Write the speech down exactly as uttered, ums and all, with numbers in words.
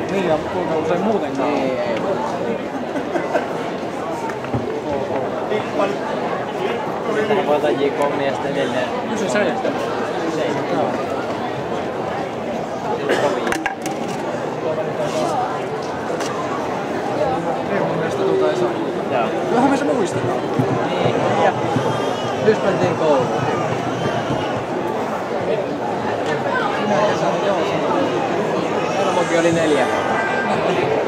Niin, ja kuinka usein muutenkaan? Ei, ei. Tähän voitan J K ja sitten edelleen. Kysy sä jästä. Joo. Ei mun mielestä tuota ei saa. Joo. Johon me se muistetaan. Niin, ja nyt mentiin kouluun. Minä ja sä, joo. Elmokin oli neljä vuotta.